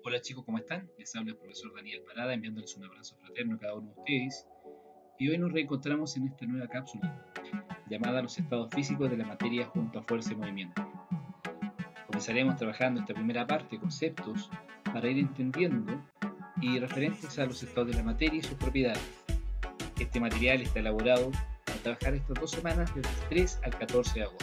Hola chicos, ¿cómo están? Les habla el profesor Daniel Parada enviándoles un abrazo fraterno a cada uno de ustedes. Y hoy nos reencontramos en esta nueva cápsula llamada Los estados físicos de la materia junto a fuerza y movimiento. Comenzaremos trabajando esta primera parte, conceptos, para ir entendiendo y referentes a los estados de la materia y sus propiedades. Este material está elaborado para trabajar estas 2 semanas del 3 al 14 de agosto.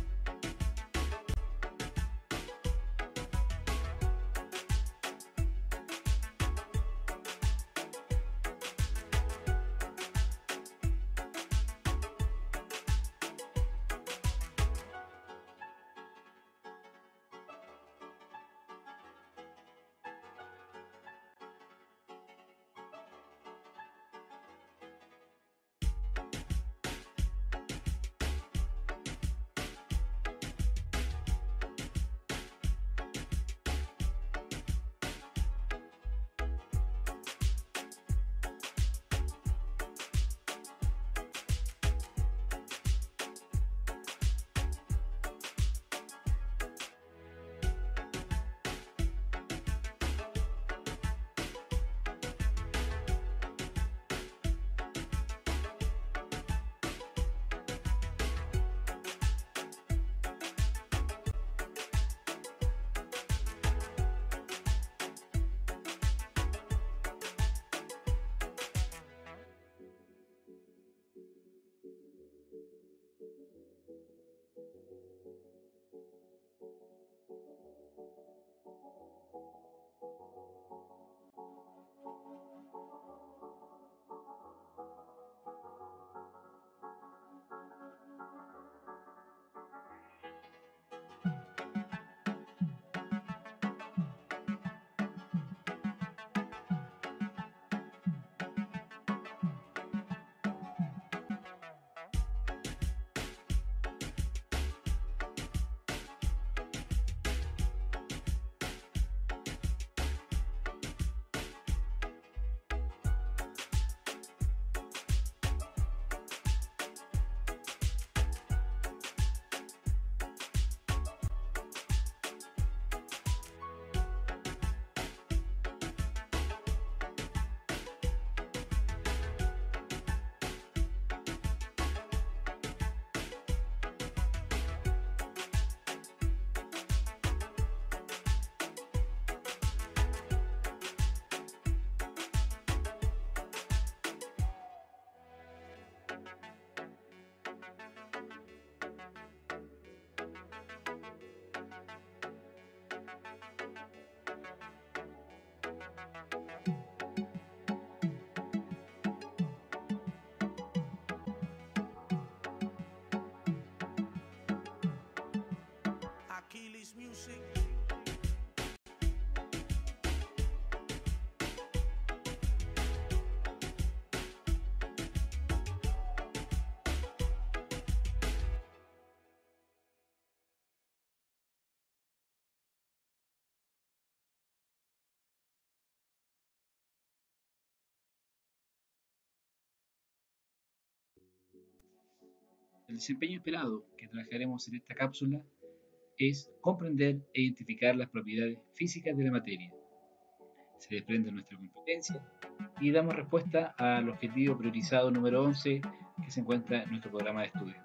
Music. El desempeño esperado que trabajaremos en esta cápsula es comprender e identificar las propiedades físicas de la materia. Se desprende nuestra competencia y damos respuesta al objetivo priorizado número 11 que se encuentra en nuestro programa de estudio.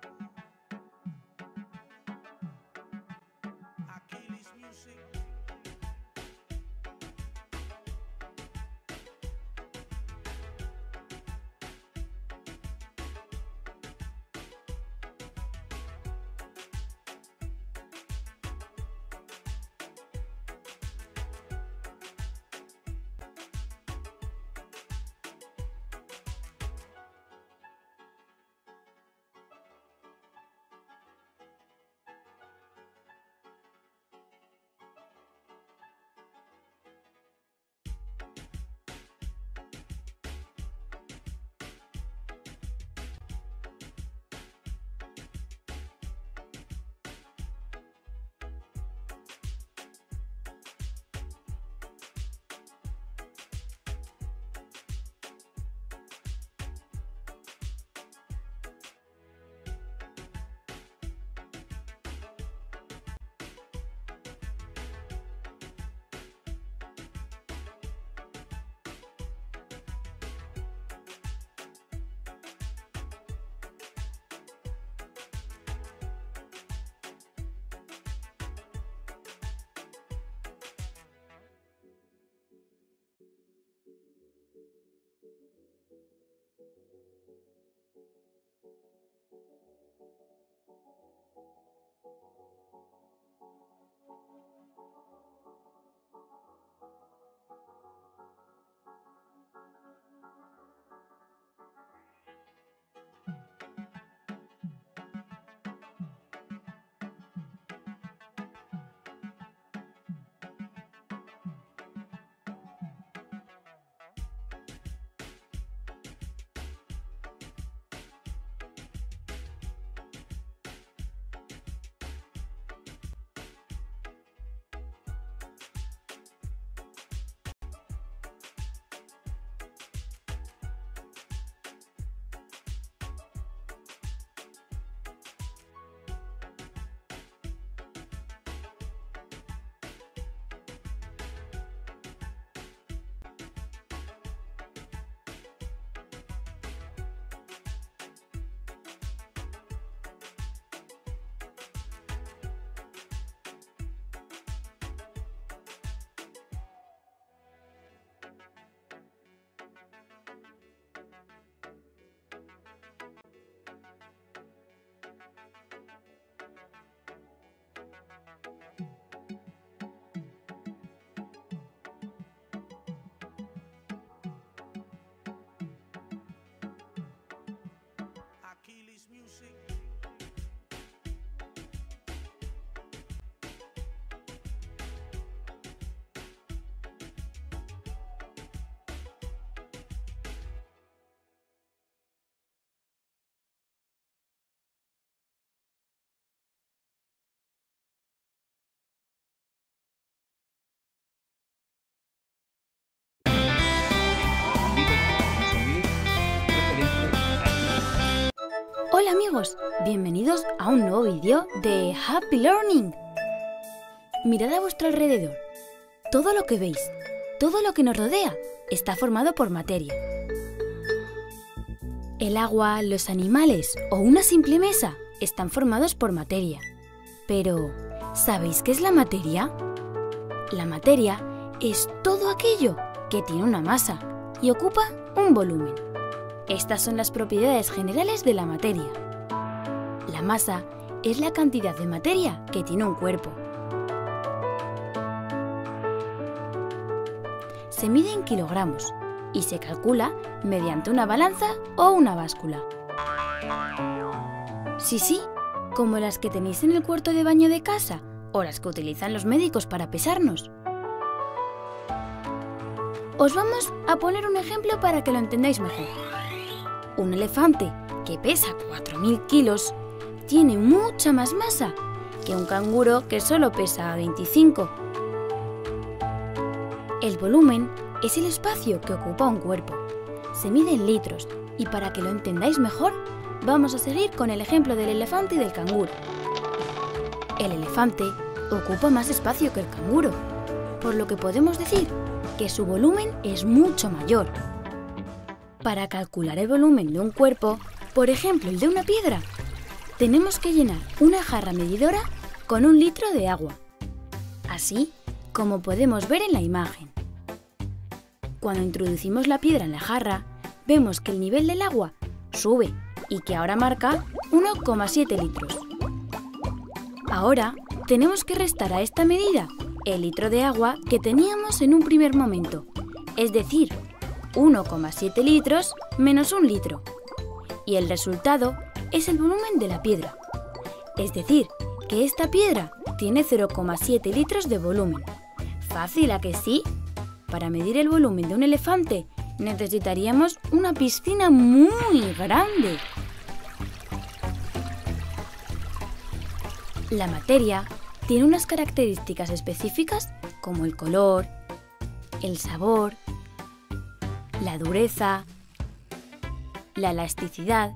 Hola amigos, bienvenidos a un nuevo vídeo de Happy Learning. Mirad a vuestro alrededor. Todo lo que veis, todo lo que nos rodea, está formado por materia. El agua, los animales o una simple mesa están formados por materia. Pero, ¿sabéis qué es la materia? La materia es todo aquello que tiene una masa y ocupa un volumen. Estas son las propiedades generales de la materia. La masa es la cantidad de materia que tiene un cuerpo. Se mide en kilogramos y se calcula mediante una balanza o una báscula. Sí, como las que tenéis en el cuarto de baño de casa o las que utilizan los médicos para pesarnos. Os vamos a poner un ejemplo para que lo entendáis mejor. Un elefante que pesa 4.000 kilos tiene mucha más masa que un canguro que solo pesa 25. El volumen es el espacio que ocupa un cuerpo. Se mide en litros y para que lo entendáis mejor, vamos a seguir con el ejemplo del elefante y del canguro. El elefante ocupa más espacio que el canguro, por lo que podemos decir que su volumen es mucho mayor. Para calcular el volumen de un cuerpo, por ejemplo el de una piedra, tenemos que llenar una jarra medidora con 1 litro de agua, así como podemos ver en la imagen. Cuando introducimos la piedra en la jarra, vemos que el nivel del agua sube y que ahora marca 1,7 litros. Ahora tenemos que restar a esta medida el litro de agua que teníamos en un primer momento, es decir, 1,7 litros menos 1 litro. Y el resultado es el volumen de la piedra. Es decir, que esta piedra tiene 0,7 litros de volumen. ¿Fácil, a que sí? Para medir el volumen de un elefante necesitaríamos una piscina muy grande. La materia tiene unas características específicas como el color, el sabor, la dureza, la elasticidad,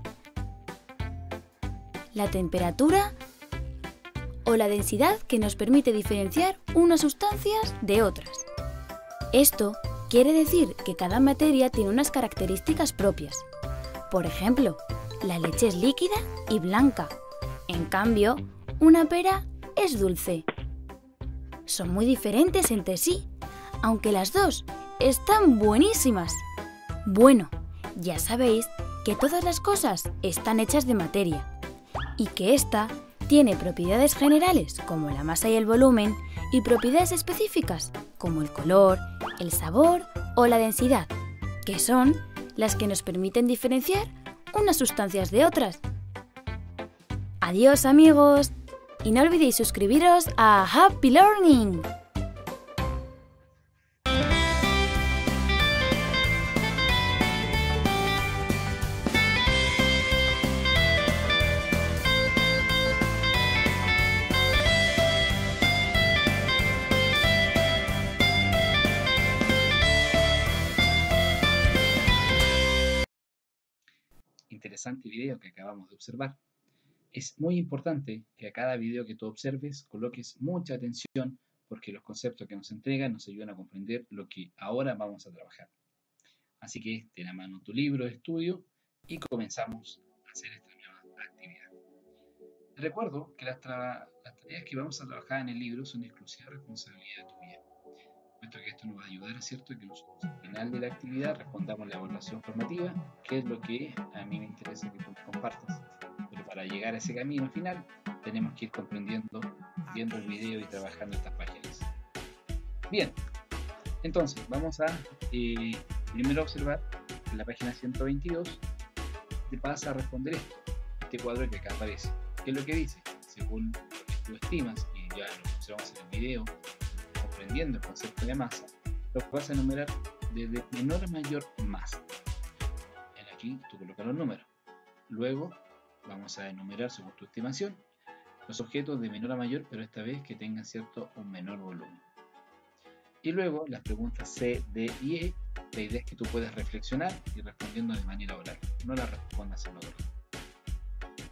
la temperatura o la densidad que nos permite diferenciar unas sustancias de otras. Esto quiere decir que cada materia tiene unas características propias. Por ejemplo, la leche es líquida y blanca. En cambio, una pera es dulce. Son muy diferentes entre sí, aunque las dos están buenísimas. Bueno, ya sabéis que todas las cosas están hechas de materia y que ésta tiene propiedades generales como la masa y el volumen y propiedades específicas como el color, el sabor o la densidad, que son las que nos permiten diferenciar unas sustancias de otras. Adiós amigos, y no olvidéis suscribiros a Happy Learning. Interesante video que acabamos de observar. Es muy importante que a cada video que tú observes coloques mucha atención porque los conceptos que nos entregan nos ayudan a comprender lo que ahora vamos a trabajar. Así que ten a mano tu libro de estudio y comenzamos a hacer esta nueva actividad. Te recuerdo que las tareas que vamos a trabajar en el libro son de exclusiva responsabilidad tuya, puesto que esto nos va a ayudar, ¿cierto?, que nosotros al final de la actividad respondamos la evaluación formativa, que es lo que a mí me interesa que tú me compartas. Pero para llegar a ese camino final, tenemos que ir comprendiendo, viendo el video y trabajando estas páginas. Bien, entonces vamos a primero observar en la página 122, te vas a responder este cuadro que acá aparece. ¿Qué es lo que dice? Según lo que tú estimas, y ya lo observamos en el video, comprendiendo el concepto de masa, lo vas a enumerar desde menor a mayor más. Aquí tú colocas los números. Luego vamos a enumerar según tu estimación los objetos de menor a mayor, pero esta vez que tengan un menor volumen. Y luego las preguntas C, D y E, la idea es que tú puedas reflexionar y respondiendo de manera oral, no las respondas en otro.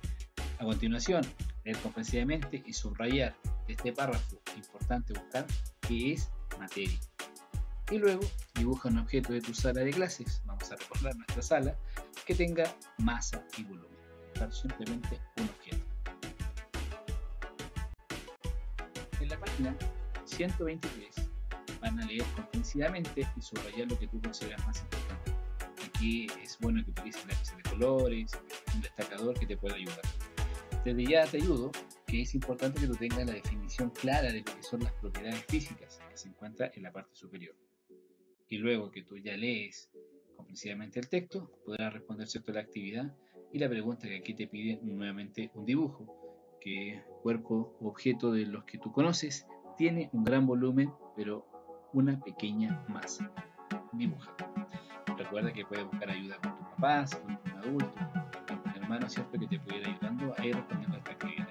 A continuación, leer comprensivamente y subrayar de este párrafo. Importante buscar qué es materia. Y luego dibuja un objeto de tu sala de clases. Vamos a recordar nuestra sala que tenga masa y volumen. Simplemente un objeto. En la página 123 van a leer comprensivamente y subrayar lo que tú consideras más importante. Aquí es bueno que utilices lápices de colores, un destacador que te pueda ayudar. Desde ya te ayudo que es importante que tú tengas la definición clara de lo que son las propiedades físicas que se encuentra en la parte superior. Y luego que tú ya lees comprensivamente el texto, podrás responder cierto a la actividad y la pregunta que aquí te pide nuevamente un dibujo, que cuerpo o objeto de los que tú conoces tiene un gran volumen pero una pequeña masa. Dibuja. Recuerda que puedes buscar ayuda con tus papás, con un adulto, con un hermano, ¿cierto?, que te puede ir ayudando a ir respondiendo a esta actividad.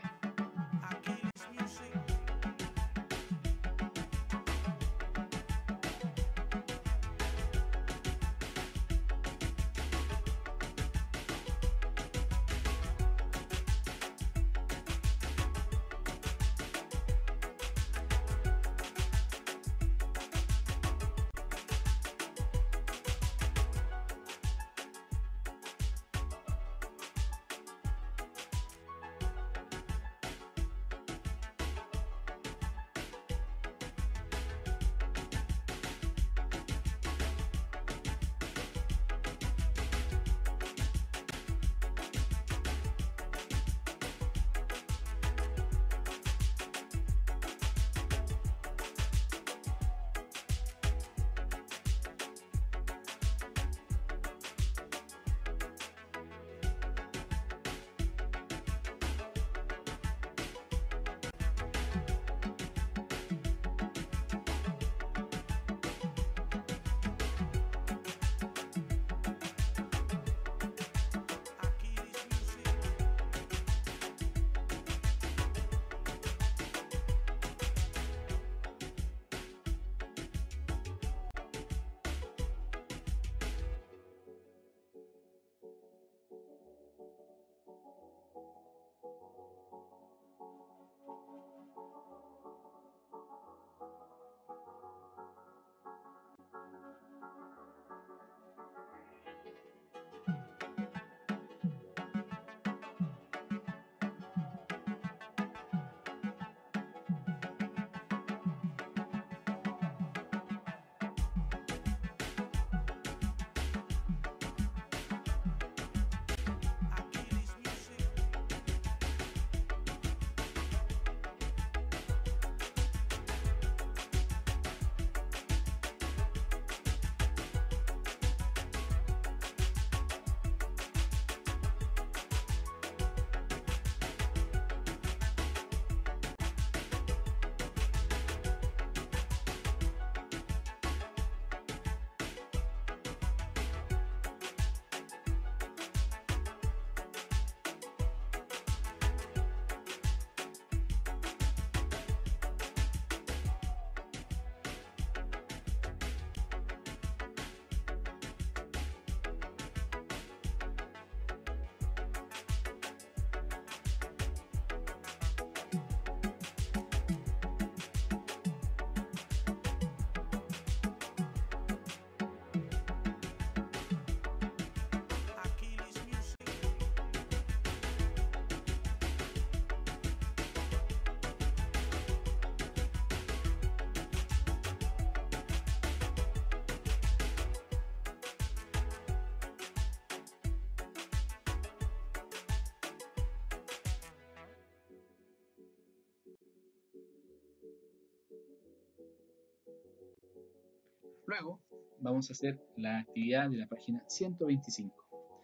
Luego vamos a hacer la actividad de la página 125.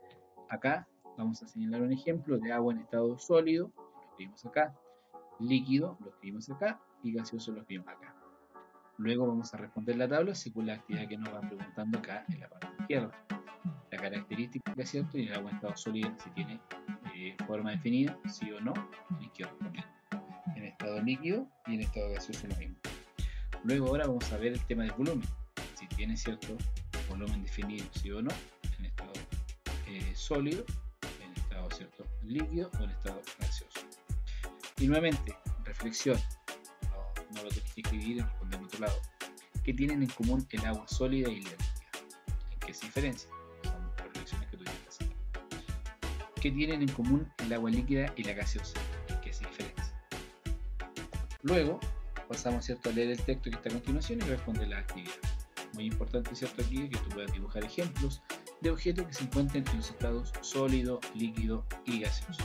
Acá vamos a señalar un ejemplo de agua en estado sólido, lo que vimos acá, líquido, lo que vimos acá, y gaseoso, lo que vimos acá. Luego vamos a responder la tabla según la actividad que nos van preguntando acá en la parte izquierda. La característica, ¿cierto? Y el agua en estado sólido, si tiene forma definida, sí o no, tienes que responder. En estado líquido y en estado gaseoso lo mismo. Luego ahora vamos a ver el tema del volumen. Si tiene cierto volumen definido, sí o no, en estado sólido, en estado estado, ¿cierto?, líquido o en estado gaseoso. Y nuevamente, reflexión, no lo tenés que escribir, responder en otro lado. ¿Qué tienen en común el agua sólida y la líquida? ¿En qué se diferencian? Son reflexiones que tú tienes que hacer. ¿Qué tienen en común el agua líquida y la gaseosa? ¿En qué se diferencian? Luego pasamos, ¿cierto?, a leer el texto que está a continuación y responder la actividad. Muy importante, ¿cierto?, aquí que tú puedas dibujar ejemplos de objetos que se encuentren en los estados sólido, líquido y gaseoso.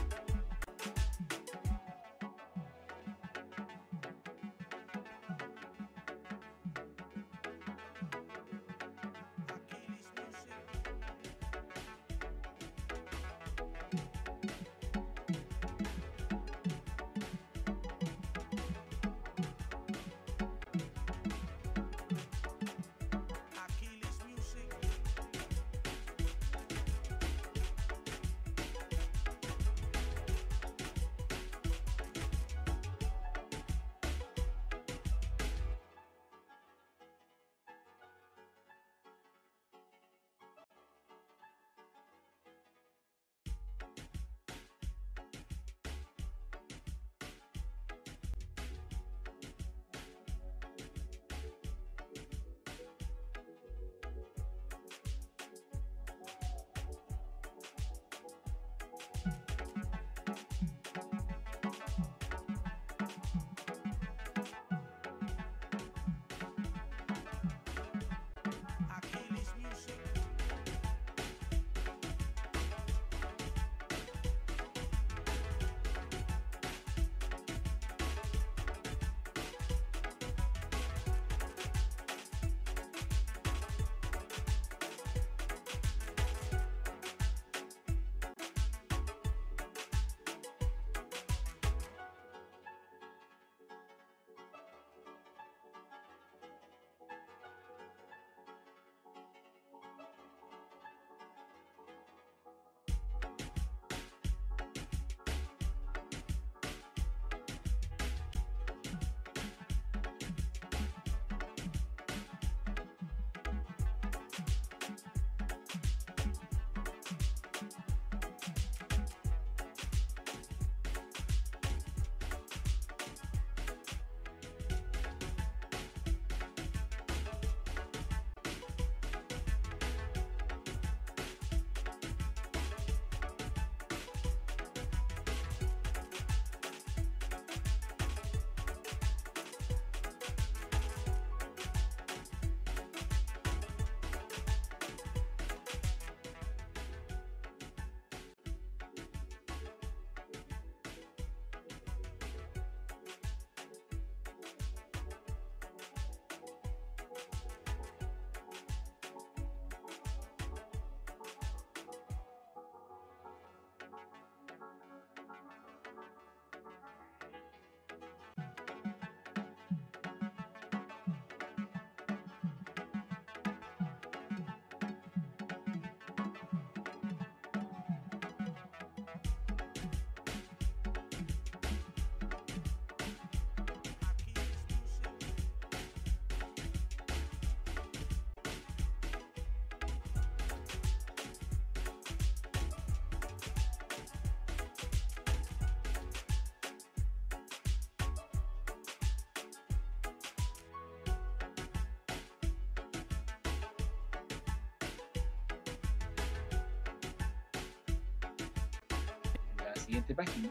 Siguiente página,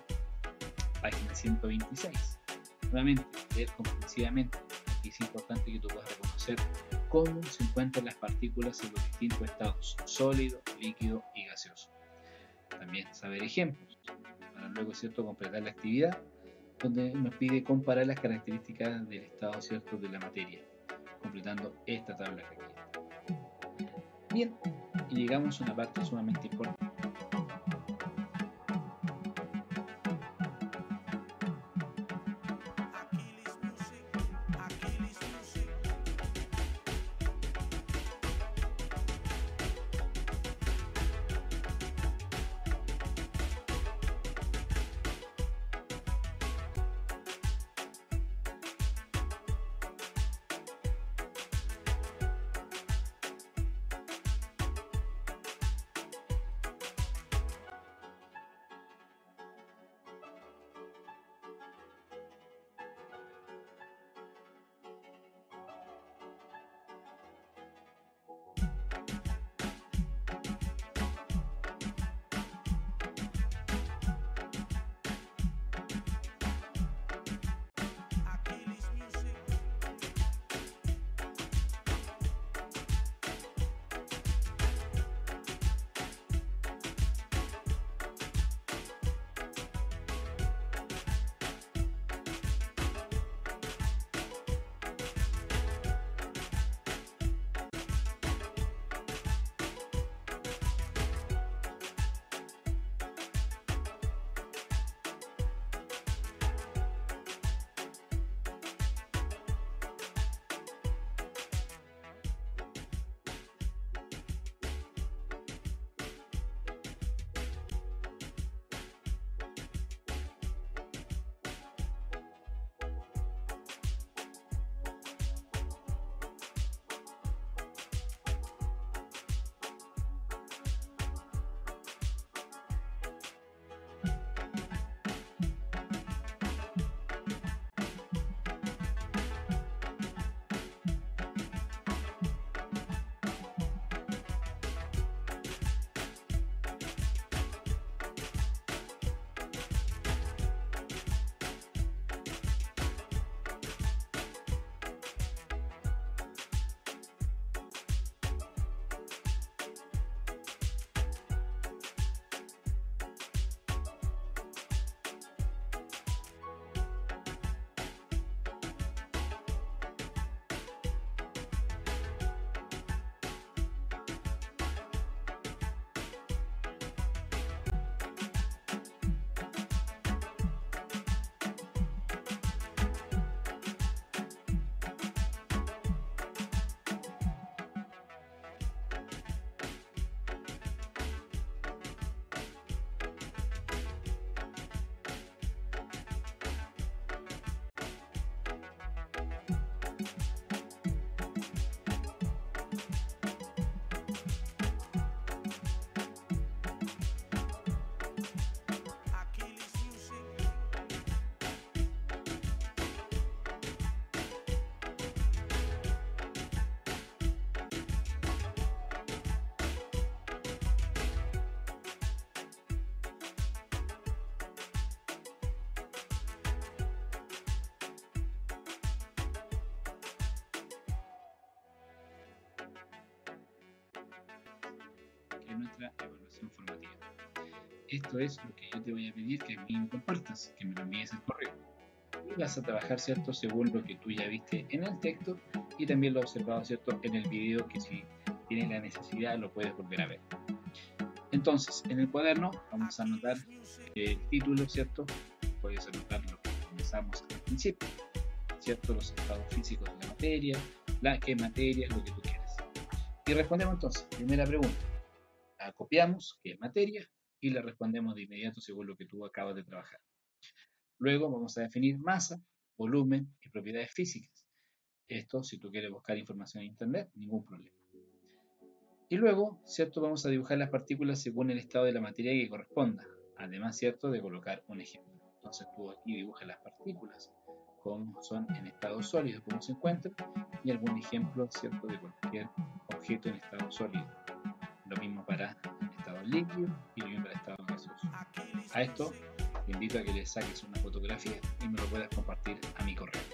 página 126. Nuevamente, leer comprensivamente. Aquí es importante que tú puedas reconocer cómo se encuentran las partículas en los distintos estados, sólido, líquido y gaseoso. También saber ejemplos, para luego, ¿cierto?, completar la actividad, donde nos pide comparar las características del estado, ¿cierto?, de la materia, completando esta tabla que aquí está. Bien, y llegamos a una parte sumamente importante. nuestra evaluación formativa. Esto es lo que yo te voy a pedir que a mí me compartas, que me lo envíes al correo. Y vas a trabajar, ¿cierto?, según lo que tú ya viste en el texto y también lo has observado, ¿cierto?, en el video, que si tienes la necesidad lo puedes volver a ver. Entonces, en el cuaderno vamos a anotar el título, ¿cierto? Puedes anotar lo que comenzamos al principio, ¿cierto? Los estados físicos de la materia, qué materia, lo que tú quieras. Y respondemos entonces, primera pregunta. Copiamos qué materia y la respondemos de inmediato según lo que tú acabas de trabajar. Luego vamos a definir masa, volumen y propiedades físicas. Esto, si tú quieres buscar información en internet, ningún problema. Y luego, ¿cierto?, vamos a dibujar las partículas según el estado de la materia que corresponda. Además, ¿cierto?, de colocar un ejemplo. Entonces tú aquí dibujas las partículas, cómo son en estado sólido, cómo se encuentran, y algún ejemplo, ¿cierto?, de cualquier objeto en estado sólido. Lo mismo para el estado líquido y lo mismo para el estado gaseoso. A esto te invito a que le saques una fotografía y me lo puedas compartir a mi correo.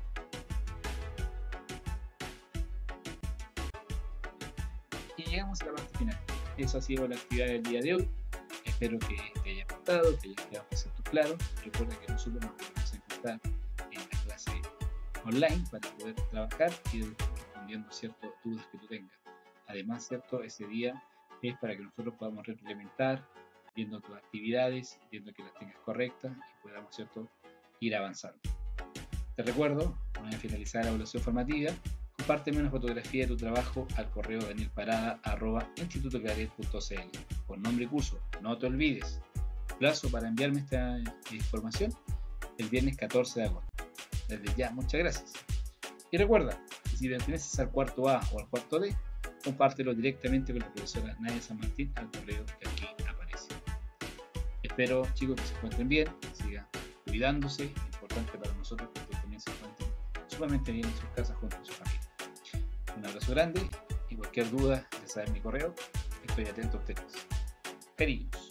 Y llegamos a la parte final. Esa ha sido la actividad del día de hoy. Espero que te haya gustado, que haya quedado concepto claro. Recuerda que nosotros nos podemos encontrar en la clase online para poder trabajar y ir respondiendo ciertas dudas que tú tengas. Además, ¿cierto?, ese día es para que nosotros podamos reimplementar, viendo tus actividades, viendo que las tengas correctas y podamos, ¿cierto?, ir avanzando. Te recuerdo, una vez finalizada la evaluación formativa, compárteme una fotografía de tu trabajo al correo danielparada@institutoclaret.cl con nombre y curso. No te olvides. Plazo para enviarme esta información el viernes 14 de agosto. Desde ya, muchas gracias. Y recuerda, que si perteneces al cuarto A o al cuarto D, compártelo directamente con la profesora Nadia San Martín al correo que aquí aparece. Espero, chicos, que se encuentren bien, que sigan cuidándose. Es importante para nosotros que ustedes también se encuentren sumamente bien en sus casas junto a su familia. Un abrazo grande y cualquier duda, ya saben mi correo, estoy atento a ustedes. Cariños.